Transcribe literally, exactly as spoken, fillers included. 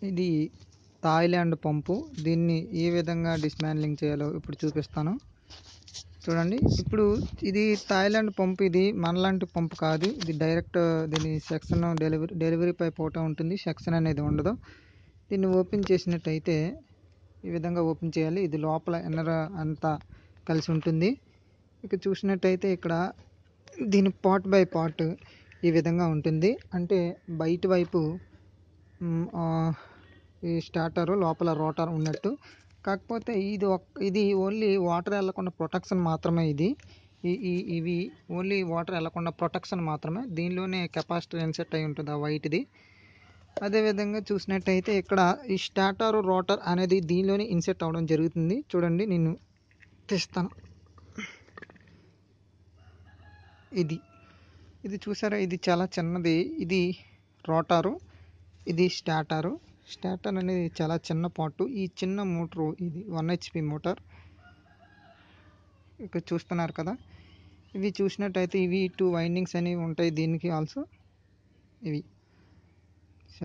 ఇది థాయిలాండ్ పంపు. దీన్ని ఏ విధంగా డిస్మాంట్లింగ్ చేయాలో ఇప్పుడు చూపిస్తాను చూడండి. ఇప్పుడు ఇది థాయిలాండ్ పంపు. ఇది మనలాంటి పంపు కాదు. ఇది డైరెక్ట్ దీని సెక్షన్ డెలివరీ డెలివరీ పైప్ ఒకటే ఉంటుంది, సెక్షన్ అనేది ఉండదు. దీన్ని ఓపెన్ చేసినట్టయితే ఈ విధంగా ఓపెన్ చేయాలి. ఇది లోపల ఎన్నర అంతా కలిసి ఉంటుంది. ఇక చూసినట్టయితే ఇక్కడ దీని పార్ట్ బై పార్ట్ ఈ విధంగా ఉంటుంది. అంటే బయట వైపు ఈ స్టార్టర్, లోపల రోటర్ ఉన్నట్టు. కాకపోతే ఇది ఇది ఓన్లీ వాటర్ వెళ్ళకుండా ప్రొటెక్షన్ మాత్రమే. ఇది ఈ ఇవి ఓన్లీ వాటర్ వెళ్ళకుండా ప్రొటెక్షన్ మాత్రమే. దీనిలోనే కెపాసిటర్ ఇన్సెట్ అయి ఉంటుంది ఆ వైట్ది. అదేవిధంగా చూసినట్టయితే ఇక్కడ ఈ స్టార్టర్, రోటర్ అనేది దీనిలోనే ఇన్సెట్ అవ్వడం జరుగుతుంది. చూడండి, నేను తీస్తాను. ఇది ఇది చూసారా, ఇది చాలా చిన్నది. ఇది రోటారు, ఇది స్టార్టరు. స్టార్టర్ అనేది చాలా చిన్న పార్టు. ఈ చిన్న మోటారు ఇది వన్ హెచ్పి మోటార్. ఇక్కడ చూస్తున్నారు కదా. ఇవి చూసినట్టయితే ఇవి టూ వైండింగ్స్ అనేవి ఉంటాయి దీనికి ఆల్సో. ఇవి